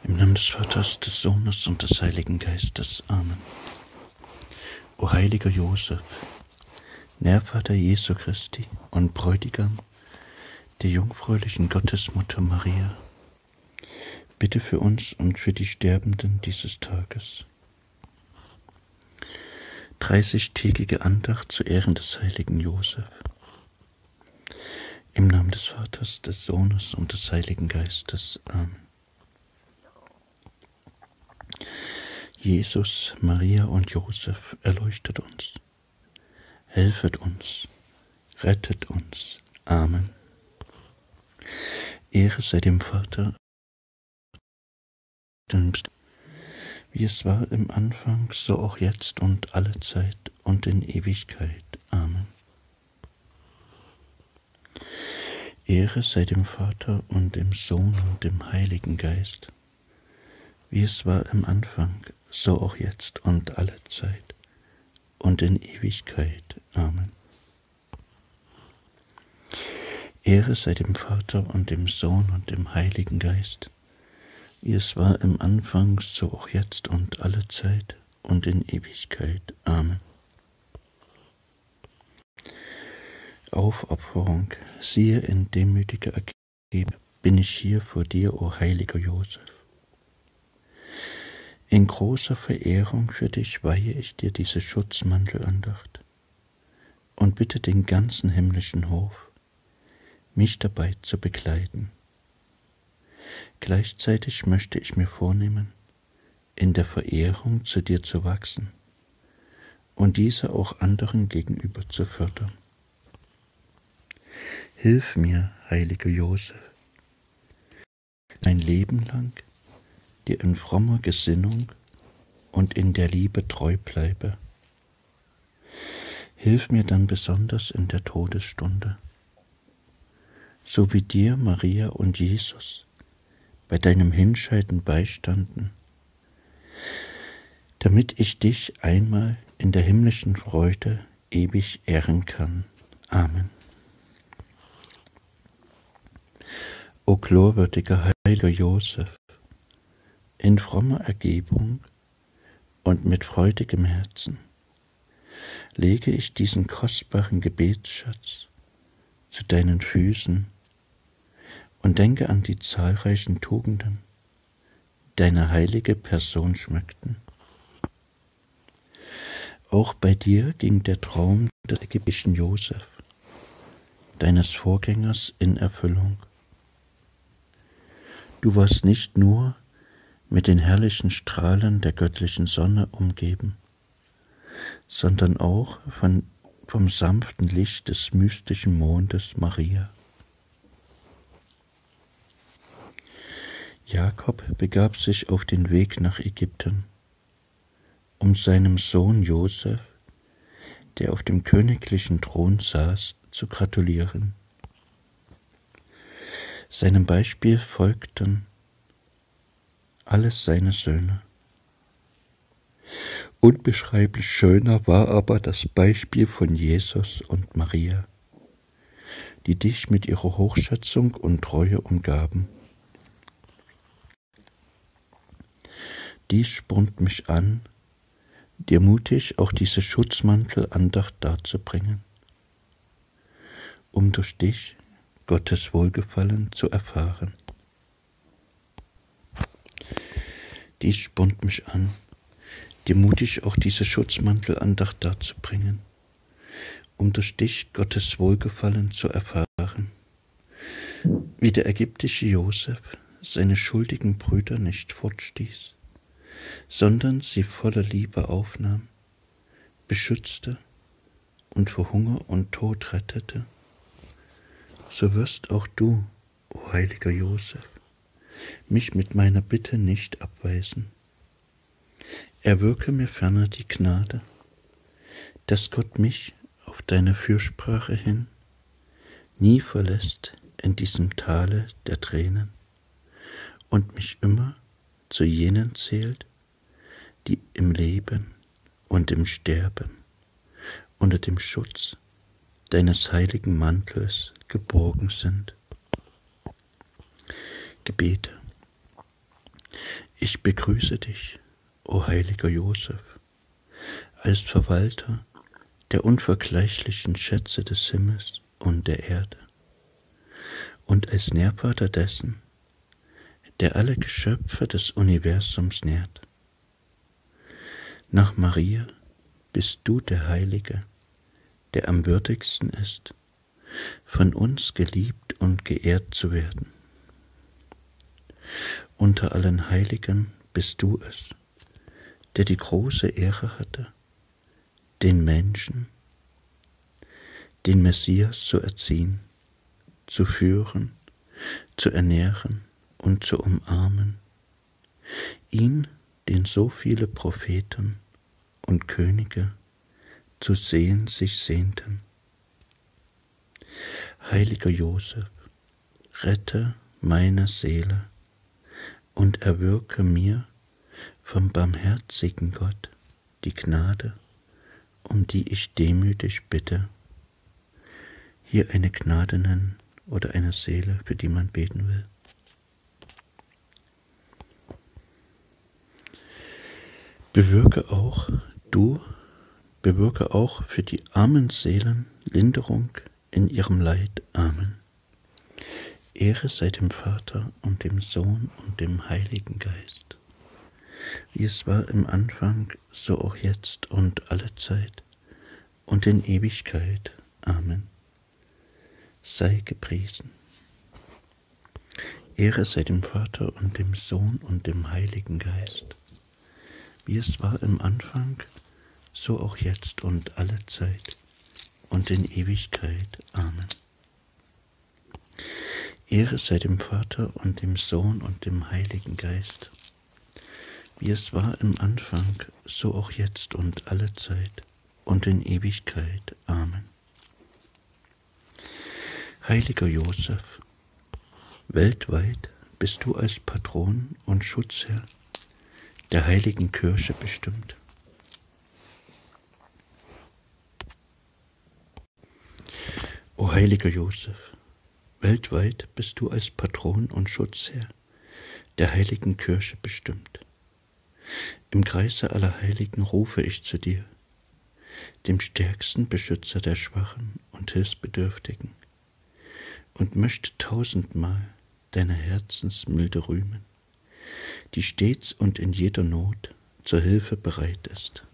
Im Namen des Vaters, des Sohnes und des Heiligen Geistes. Amen. O heiliger Josef, Nährvater Jesu Christi und Bräutigam der jungfräulichen Gottesmutter Maria, bitte für uns und für die Sterbenden dieses Tages. 30-tägige Andacht zu Ehren des heiligen Josef. Im Namen des Vaters, des Sohnes und des Heiligen Geistes. Amen. Jesus, Maria und Josef, erleuchtet uns, helfet uns, rettet uns. Amen. Ehre sei dem Vater, wie es war im Anfang, so auch jetzt und alle Zeit und in Ewigkeit. Amen. Ehre sei dem Vater und dem Sohn und dem Heiligen Geist, wie es war im Anfang, so auch jetzt und alle Zeit und in Ewigkeit. Amen. Ehre sei dem Vater und dem Sohn und dem Heiligen Geist, wie es war im Anfang, so auch jetzt und alle Zeit und in Ewigkeit. Amen. Aufopferung, siehe in demütiger Ergebung, bin ich hier vor dir, o heiliger Josef. In großer Verehrung für dich weihe ich dir diese Schutzmantelandacht und bitte den ganzen himmlischen Hof, mich dabei zu begleiten. Gleichzeitig möchte ich mir vornehmen, in der Verehrung zu dir zu wachsen und diese auch anderen gegenüber zu fördern. Hilf mir, heiliger Josef, mein Leben lang dir in frommer Gesinnung und in der Liebe treu bleibe. Hilf mir dann besonders in der Todesstunde, so wie dir Maria und Jesus bei deinem Hinscheiden beistanden, damit ich dich einmal in der himmlischen Freude ewig ehren kann. Amen. O glorwürdiger heiliger Josef, in frommer Ergebung und mit freudigem Herzen lege ich diesen kostbaren Gebetsschatz zu deinen Füßen und denke an die zahlreichen Tugenden, die deine heilige Person schmückten. Auch bei dir ging der Traum des ägyptischen Josef, deines Vorgängers, in Erfüllung. Du warst nicht nur mit den herrlichen Strahlen der göttlichen Sonne umgeben, sondern auch vom sanften Licht des mystischen Mondes Maria. Jakob begab sich auf den Weg nach Ägypten, um seinem Sohn Josef, der auf dem königlichen Thron saß, zu gratulieren. Seinem Beispiel folgten alle seine Söhne. Unbeschreiblich schöner war aber das Beispiel von Jesus und Maria, die dich mit ihrer Hochschätzung und Treue umgaben. Dies spornt mich an, dir mutig auch diese Schutzmantelandacht darzubringen, um durch dich Gottes Wohlgefallen zu erfahren. Dies spornt mich an, dir mutig auch diese Schutzmantelandacht darzubringen, um durch dich Gottes Wohlgefallen zu erfahren. Wie der ägyptische Josef seine schuldigen Brüder nicht fortstieß, sondern sie voller Liebe aufnahm, beschützte und vor Hunger und Tod rettete, so wirst auch du, o heiliger Josef, mich mit meiner Bitte nicht abweisen. Erwirke mir ferner die Gnade, dass Gott mich auf deine Fürsprache hin nie verlässt in diesem Tale der Tränen und mich immer zu jenen zählt, die im Leben und im Sterben unter dem Schutz deines heiligen Mantels geborgen sind. Gebete. Ich begrüße dich, o heiliger Josef, als Verwalter der unvergleichlichen Schätze des Himmels und der Erde und als Nährvater dessen, der alle Geschöpfe des Universums nährt. Nach Maria bist du der Heilige, der am würdigsten ist, von uns geliebt und geehrt zu werden. Unter allen Heiligen bist du es, der die große Ehre hatte, den Menschen, den Messias zu erziehen, zu führen, zu ernähren und zu umarmen, ihn, den so viele Propheten und Könige zu sehen sich sehnten. Heiliger Josef, rette meine Seele und erwirke mir vom barmherzigen Gott die Gnade, um die ich demütig bitte. Hier eine Gnade nennen oder eine Seele, für die man beten will. Bewirke auch für die armen Seelen Linderung in ihrem Leid. Amen. Ehre sei dem Vater und dem Sohn und dem Heiligen Geist, wie es war im Anfang, so auch jetzt und alle Zeit und in Ewigkeit. Amen. Sei gepriesen. Ehre sei dem Vater und dem Sohn und dem Heiligen Geist, wie es war im Anfang, so auch jetzt und alle Zeit und in Ewigkeit. Amen. Ehre sei dem Vater und dem Sohn und dem Heiligen Geist, wie es war im Anfang, so auch jetzt und alle Zeit und in Ewigkeit. Amen. Heiliger Josef, weltweit bist du als Patron und Schutzherr der heiligen Kirche bestimmt. O heiliger Josef, weltweit bist du als Patron und Schutzherr der heiligen Kirche bestimmt. Im Kreise aller Heiligen rufe ich zu dir, dem stärksten Beschützer der Schwachen und Hilfsbedürftigen, und möchte tausendmal deine Herzensmilde rühmen, die stets und in jeder Not zur Hilfe bereit ist.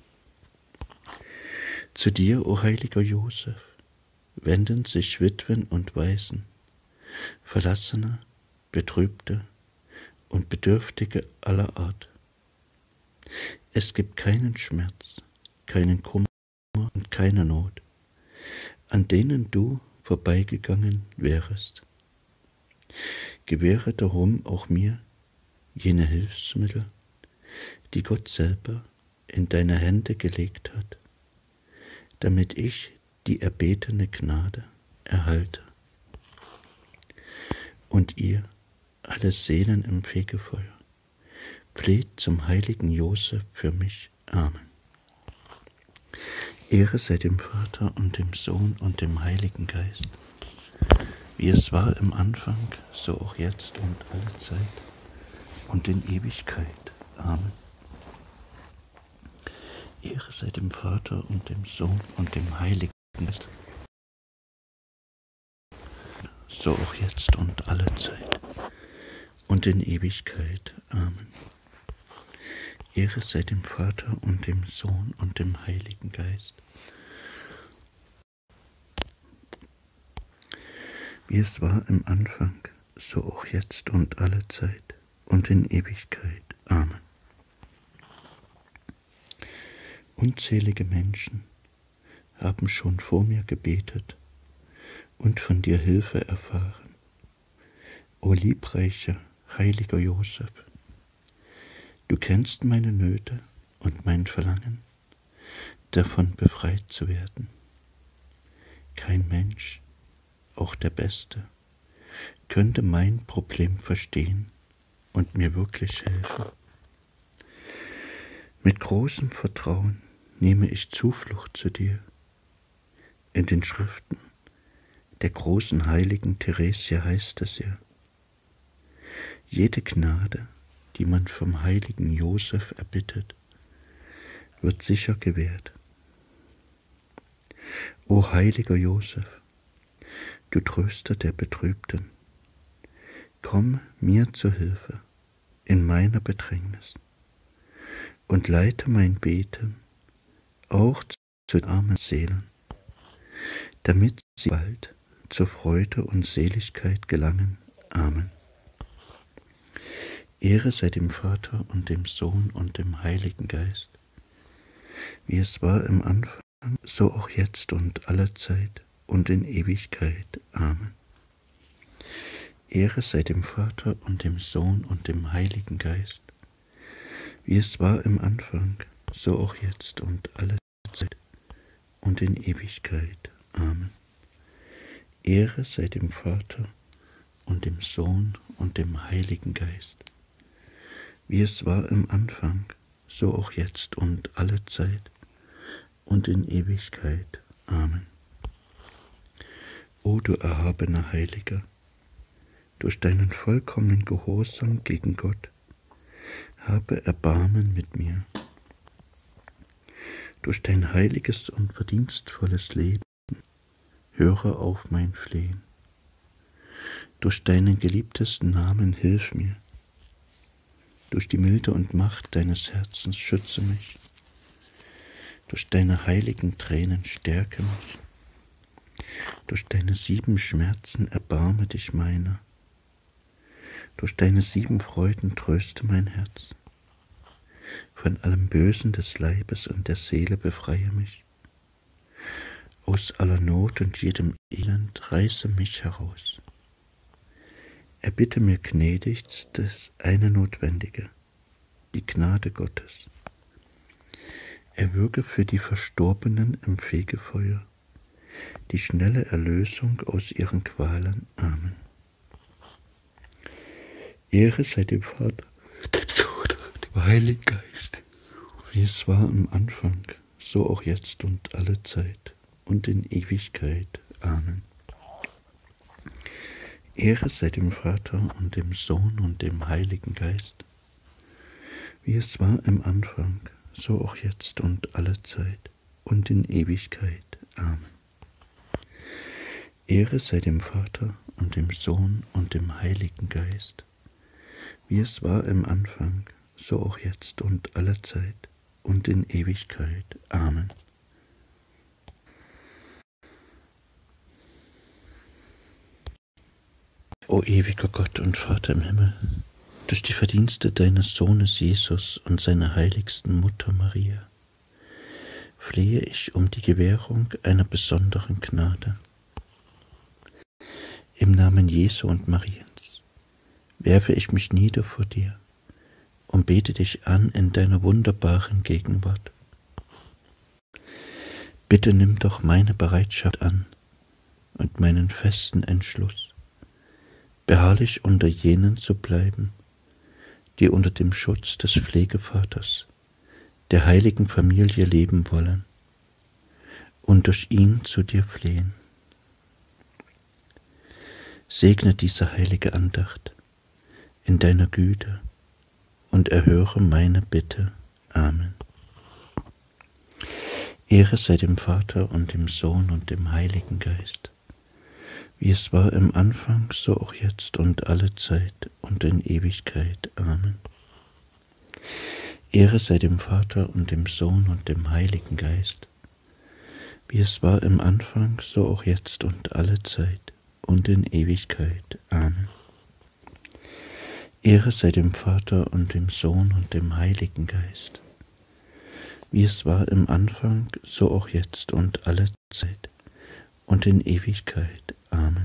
Zu dir, o heiliger Josef, wenden sich Witwen und Waisen, Verlassene, Betrübte und Bedürftige aller Art. Es gibt keinen Schmerz, keinen Kummer und keine Not, an denen du vorbeigegangen wärest. Gewähre darum auch mir jene Hilfsmittel, die Gott selber in deine Hände gelegt hat, damit ich die erbetene Gnade erhalte und ihr, alle Seelen im Fegefeuer, fleht zum heiligen Josef für mich. Amen. Ehre sei dem Vater und dem Sohn und dem Heiligen Geist, wie es war im Anfang, so auch jetzt und alle Zeit und in Ewigkeit. Amen. Ehre sei dem Vater und dem Sohn und dem Heiligen Geist, so auch jetzt und alle Zeit und in Ewigkeit. Amen. Ehre sei dem Vater und dem Sohn und dem Heiligen Geist, wie es war im Anfang, so auch jetzt und alle Zeit und in Ewigkeit. Amen. Unzählige Menschen haben schon vor mir gebetet und von dir Hilfe erfahren. O liebreicher, heiliger Josef, du kennst meine Nöte und mein Verlangen, davon befreit zu werden. Kein Mensch, auch der Beste, könnte mein Problem verstehen und mir wirklich helfen. Mit großem Vertrauen nehme ich Zuflucht zu dir. In den Schriften der großen heiligen Theresia heißt es ja: Jede Gnade, die man vom heiligen Josef erbittet, wird sicher gewährt. O heiliger Josef, du Tröster der Betrübten, komm mir zur Hilfe in meiner Bedrängnis und leite mein Beten auch zu den armen Seelen, damit sie bald zur Freude und Seligkeit gelangen. Amen. Ehre sei dem Vater und dem Sohn und dem Heiligen Geist, wie es war im Anfang, so auch jetzt und allezeit und in Ewigkeit. Amen. Ehre sei dem Vater und dem Sohn und dem Heiligen Geist, wie es war im Anfang, so auch jetzt und allezeit und in Ewigkeit. Amen. Ehre sei dem Vater und dem Sohn und dem Heiligen Geist, wie es war im Anfang, so auch jetzt und allezeit und in Ewigkeit. Amen. O du erhabener Heiliger, durch deinen vollkommenen Gehorsam gegen Gott, habe Erbarmen mit mir. Durch dein heiliges und verdienstvolles Leben höre auf mein Flehen. Durch deinen geliebtesten Namen hilf mir. Durch die Milde und Macht deines Herzens schütze mich. Durch deine heiligen Tränen stärke mich. Durch deine 7 Schmerzen erbarme dich meiner. Durch deine 7 Freuden tröste mein Herz. Von allem Bösen des Leibes und der Seele befreie mich. Aus aller Not und jedem Elend reiße mich heraus. Erbitte mir gnädigst das eine Notwendige, die Gnade Gottes. Erwürge für die Verstorbenen im Fegefeuer die schnelle Erlösung aus ihren Qualen. Amen. Ehre sei dem Vater, dem Sohn, dem Heiligen Geist, wie es war im Anfang, so auch jetzt und alle Zeit und in Ewigkeit. Amen. Ehre sei dem Vater und dem Sohn und dem Heiligen Geist, wie es war im Anfang, so auch jetzt und alle Zeit und in Ewigkeit. Amen. Ehre sei dem Vater und dem Sohn und dem Heiligen Geist, wie es war im Anfang, so auch jetzt und alle Zeit und in Ewigkeit. Amen. O ewiger Gott und Vater im Himmel, durch die Verdienste deines Sohnes Jesus und seiner heiligsten Mutter Maria, flehe ich um die Gewährung einer besonderen Gnade. Im Namen Jesu und Mariens werfe ich mich nieder vor dir und bete dich an in deiner wunderbaren Gegenwart. Bitte nimm doch meine Bereitschaft an und meinen festen Entschluss, beharrlich unter jenen zu bleiben, die unter dem Schutz des Pflegevaters, der heiligen Familie leben wollen und durch ihn zu dir flehen. Segne diese heilige Andacht in deiner Güte und erhöre meine Bitte. Amen. Ehre sei dem Vater und dem Sohn und dem Heiligen Geist, wie es war im Anfang, so auch jetzt und alle Zeit und in Ewigkeit. Amen. Ehre sei dem Vater und dem Sohn und dem Heiligen Geist, wie es war im Anfang, so auch jetzt und alle Zeit und in Ewigkeit. Amen. Ehre sei dem Vater und dem Sohn und dem Heiligen Geist, wie es war im Anfang, so auch jetzt und alle Zeit und in Ewigkeit. Amen.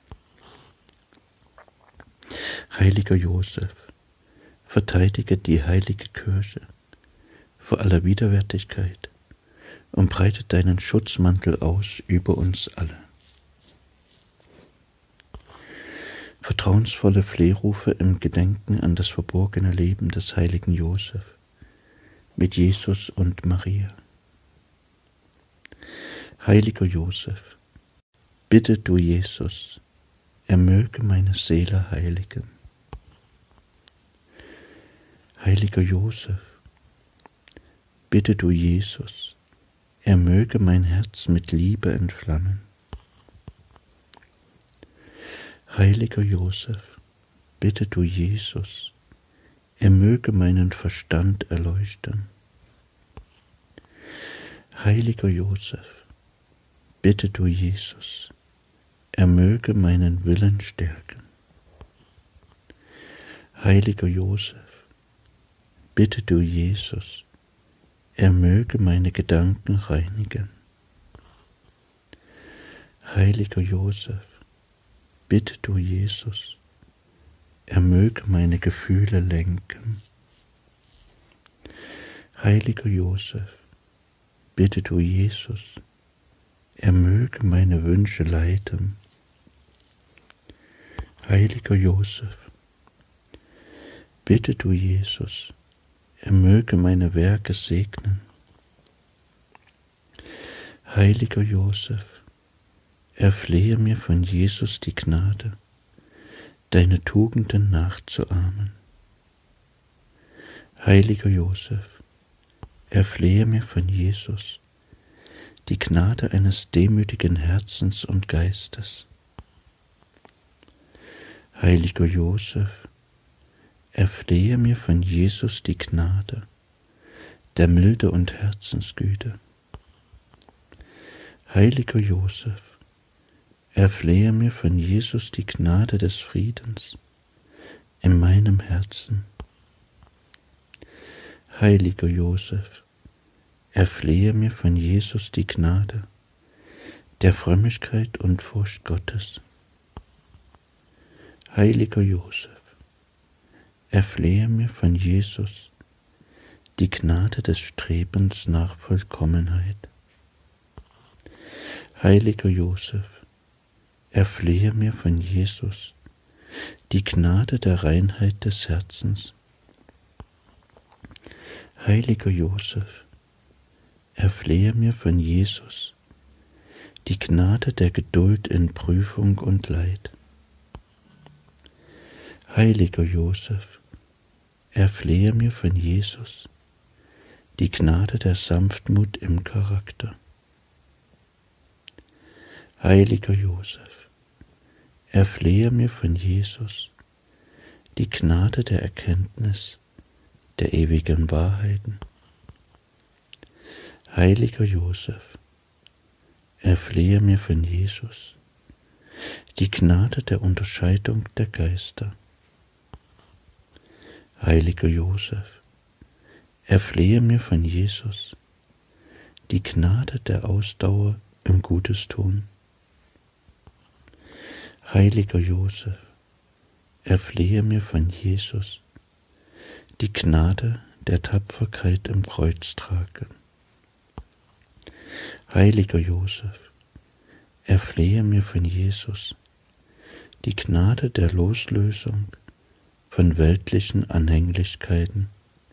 Heiliger Josef, verteidige die heilige Kirche vor aller Widerwärtigkeit und breite deinen Schutzmantel aus über uns alle. Vertrauensvolle Flehrufe im Gedenken an das verborgene Leben des heiligen Josef mit Jesus und Maria. Heiliger Josef, bitte du Jesus, er möge meine Seele heiligen. Heiliger Josef, bitte du Jesus, er möge mein Herz mit Liebe entflammen. Heiliger Josef, bitte du Jesus, er möge meinen Verstand erleuchten. Heiliger Josef, bitte du Jesus, er möge meinen Willen stärken. Heiliger Josef, bitte du Jesus, er möge meine Gedanken reinigen. Heiliger Josef, bitte du Jesus, er möge meine Gefühle lenken. Heiliger Josef, bitte du Jesus, er möge meine Wünsche leiten. Heiliger Josef, bitte du Jesus, er möge meine Werke segnen. Heiliger Josef, erflehe mir von Jesus die Gnade, deine Tugenden nachzuahmen. Heiliger Josef, erflehe mir von Jesus die Gnade eines demütigen Herzens und Geistes. Heiliger Josef, erflehe mir von Jesus die Gnade der Milde und Herzensgüte. Heiliger Josef, erflehe mir von Jesus die Gnade des Friedens in meinem Herzen. Heiliger Josef, erflehe mir von Jesus die Gnade der Frömmigkeit und Furcht Gottes. Heiliger Josef, erflehe mir von Jesus die Gnade des Strebens nach Vollkommenheit. Heiliger Josef, erflehe mir von Jesus die Gnade der Reinheit des Herzens. Heiliger Josef, erflehe mir von Jesus die Gnade der Geduld in Prüfung und Leid. Heiliger Josef, erflehe mir von Jesus die Gnade der Sanftmut im Charakter. Heiliger Josef, erflehe mir von Jesus die Gnade der Erkenntnis der ewigen Wahrheiten. Heiliger Josef, erflehe mir von Jesus die Gnade der Unterscheidung der Geister. Heiliger Josef, erflehe mir von Jesus die Gnade der Ausdauer im Gutestun. Heiliger Josef, erflehe mir von Jesus die Gnade der Tapferkeit im Kreuztragen. Heiliger Josef, erflehe mir von Jesus die Gnade der Loslösung von weltlichen Anhänglichkeiten.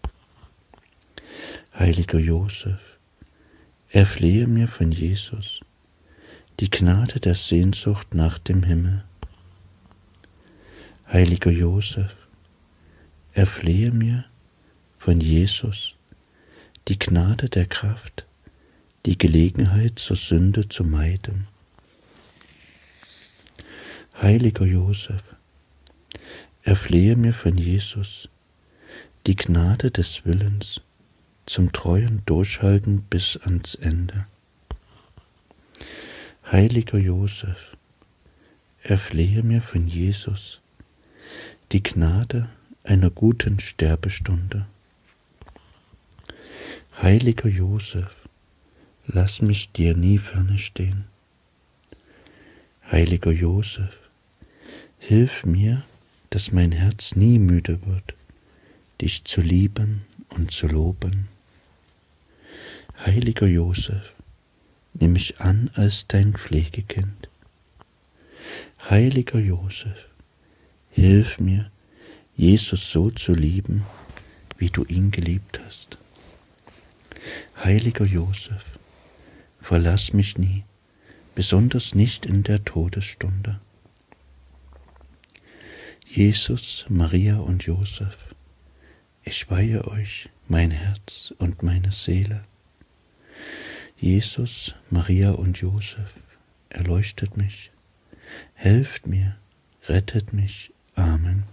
Heiliger Josef, erflehe mir von Jesus die Gnade der Sehnsucht nach dem Himmel. Heiliger Josef, erflehe mir von Jesus die Gnade der Kraft, die Gelegenheit zur Sünde zu meiden. Heiliger Josef, erflehe mir von Jesus die Gnade des Willens zum treuen Durchhalten bis ans Ende. Heiliger Josef, erflehe mir von Jesus die Gnade einer guten Sterbestunde. Heiliger Josef, lass mich dir nie ferne stehen. Heiliger Josef, hilf mir, dass mein Herz nie müde wird, dich zu lieben und zu loben. Heiliger Josef, nimm mich an als dein Pflegekind. Heiliger Josef, hilf mir, Jesus so zu lieben, wie du ihn geliebt hast. Heiliger Josef, verlass mich nie, besonders nicht in der Todesstunde. Jesus, Maria und Josef, Ich weihe euch mein Herz und meine Seele. Jesus, Maria und Josef, erleuchtet mich, helft mir, rettet mich. Amen.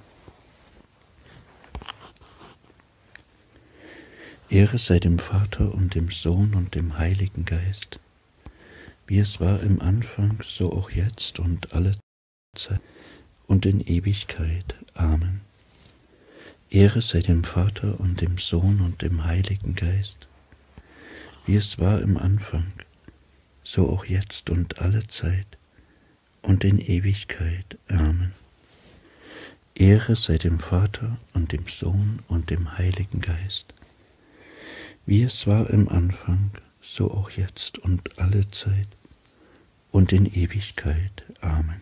Ehre sei dem Vater und dem Sohn und dem Heiligen Geist, wie es war im Anfang, so auch jetzt und alle Zeit und in Ewigkeit. Amen. Ehre sei dem Vater und dem Sohn und dem Heiligen Geist, wie es war im Anfang, so auch jetzt und alle Zeit und in Ewigkeit. Amen. Ehre sei dem Vater und dem Sohn und dem Heiligen Geist, wie es war im Anfang, so auch jetzt und alle Zeit und in Ewigkeit. Amen.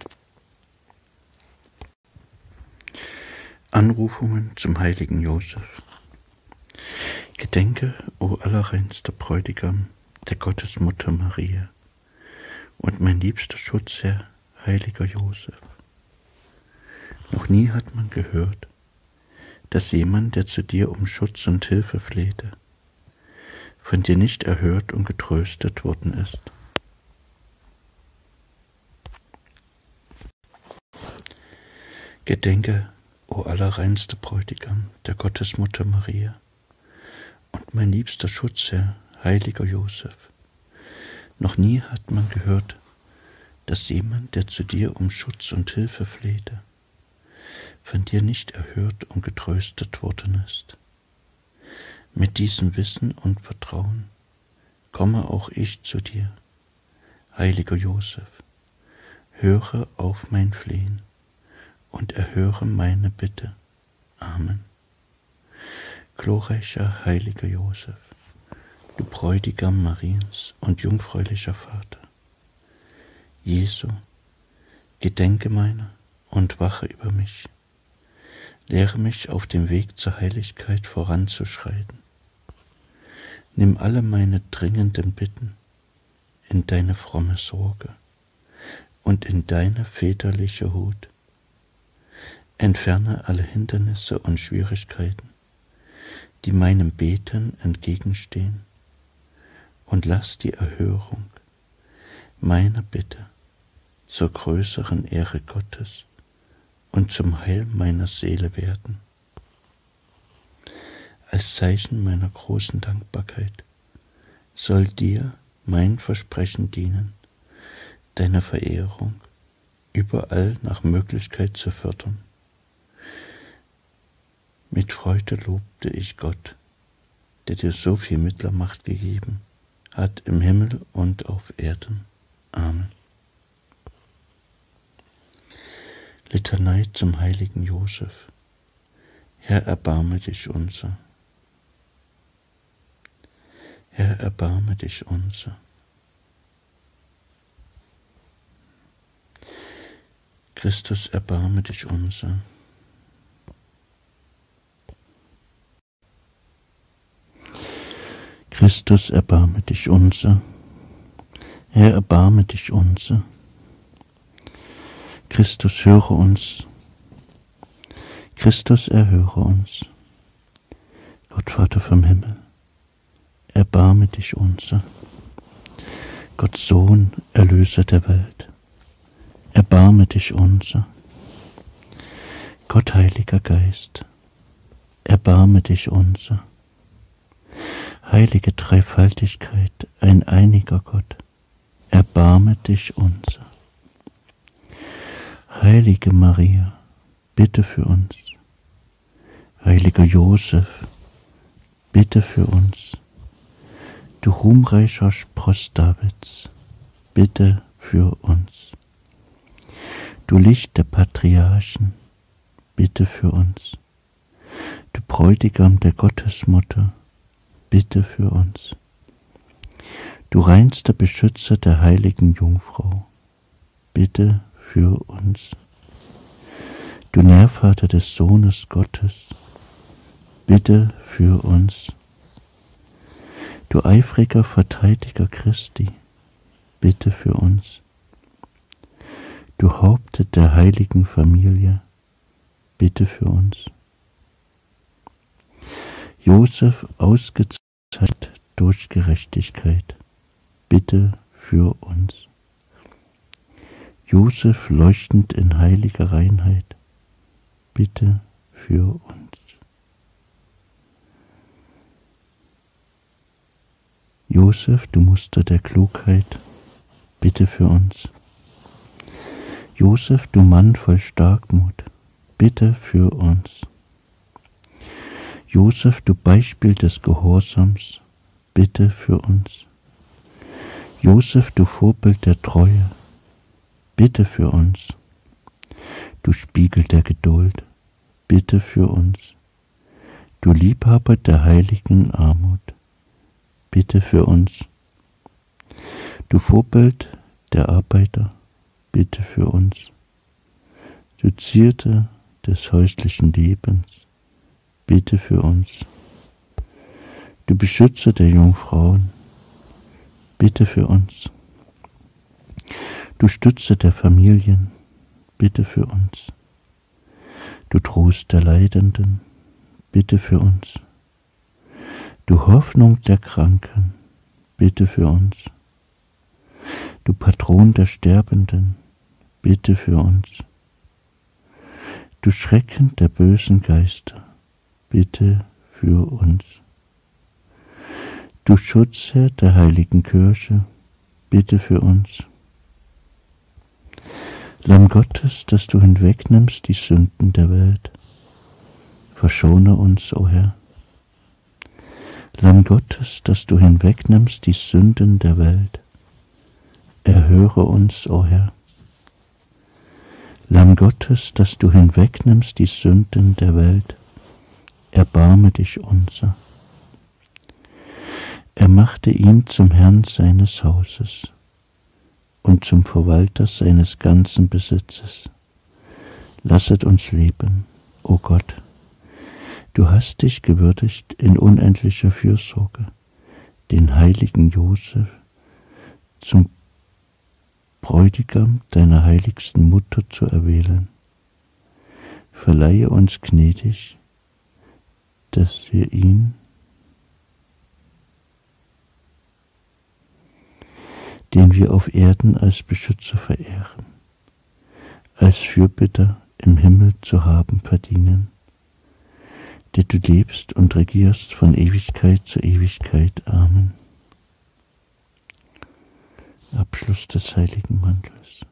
Anrufungen zum heiligen Josef. Gedenke, o allerreinster Bräutigam der Gottesmutter Maria und mein liebster Schutzherr, heiliger Josef. Noch nie hat man gehört, dass jemand, der zu dir um Schutz und Hilfe flehte, von dir nicht erhört und getröstet worden ist. Gedenke, o allerreinster Bräutigam der Gottesmutter Maria und mein liebster Schutzherr, heiliger Josef. Noch nie hat man gehört, dass jemand, der zu dir um Schutz und Hilfe flehte, von dir nicht erhört und getröstet worden ist. Mit diesem Wissen und Vertrauen komme auch ich zu dir, heiliger Josef, höre auf mein Flehen und erhöre meine Bitte. Amen. Glorreicher heiliger Josef, du Bräutigam Mariens und jungfräulicher Vater, Jesu, gedenke meiner und wache über mich. Lehre mich auf dem Weg zur Heiligkeit voranzuschreiten. Nimm alle meine dringenden Bitten in deine fromme Sorge und in deine väterliche Hut. Entferne alle Hindernisse und Schwierigkeiten, die meinem Beten entgegenstehen, und lass die Erhörung meiner Bitte zur größeren Ehre Gottes und zum Heil meiner Seele werden. Als Zeichen meiner großen Dankbarkeit soll dir mein Versprechen dienen, deine Verehrung überall nach Möglichkeit zu fördern. Mit Freude lobte ich Gott, der dir so viel Mittlermacht gegeben hat im Himmel und auf Erden. Amen. Litanei zum heiligen Josef. Herr, erbarme dich unser. Herr, erbarme dich unser. Christus, erbarme dich unser. Christus, erbarme dich unser. Herr, erbarme dich unser. Christus, höre uns. Christus, erhöre uns. Gott, Vater vom Himmel, erbarme dich unser. Gott, Sohn, Erlöser der Welt, erbarme dich unser. Gott, Heiliger Geist, erbarme dich unser. Heilige Dreifaltigkeit, ein einiger Gott, erbarme dich unser. Heilige Maria, bitte für uns. Heiliger Josef, bitte für uns. Du ruhmreicher Spross Davids, bitte für uns. Du Licht der Patriarchen, bitte für uns. Du Bräutigam der Gottesmutter, bitte für uns. Du reinster Beschützer der heiligen Jungfrau, bitte für uns. Du Nährvater des Sohnes Gottes, bitte für uns. Du eifriger Verteidiger Christi, bitte für uns. Du Haupt der heiligen Familie, bitte für uns. Josef ausgezeichnet durch Gerechtigkeit, bitte für uns. Josef leuchtend in heiliger Reinheit, bitte für uns. Josef, du Muster der Klugheit, bitte für uns. Josef, du Mann voll Starkmut, bitte für uns. Josef, du Beispiel des Gehorsams, bitte für uns. Josef, du Vorbild der Treue, bitte für uns. Du Spiegel der Geduld, bitte für uns. Du Liebhaber der heiligen Armut, bitte für uns. Du Vorbild der Arbeiter, bitte für uns. Du Zierde des häuslichen Lebens, bitte für uns. Du Beschützer der Jungfrauen, bitte für uns. Du Stütze der Familien, bitte für uns. Du Trost der Leidenden, bitte für uns. Du Hoffnung der Kranken, bitte für uns. Du Patron der Sterbenden, bitte für uns. Du Schrecken der bösen Geister, bitte für uns. Du Schutzherr der heiligen Kirche, bitte für uns. Lamm Gottes, dass du hinwegnimmst die Sünden der Welt, verschone uns, o Herr. Lamm Gottes, dass du hinwegnimmst die Sünden der Welt, erhöre uns, o Herr. Lamm Gottes, dass du hinwegnimmst die Sünden der Welt, erbarme dich unser. Er machte ihn zum Herrn seines Hauses und zum Verwalter seines ganzen Besitzes. Lasset uns leben, o Gott. Du hast dich gewürdigt in unendlicher Fürsorge, den heiligen Josef zum Bräutigam deiner heiligsten Mutter zu erwählen. Verleihe uns gnädig, dass wir ihn, den wir auf Erden als Beschützer verehren, als Fürbitter im Himmel zu haben verdienen, der du lebst und regierst von Ewigkeit zu Ewigkeit. Amen. Abschluss des heiligen Mantels.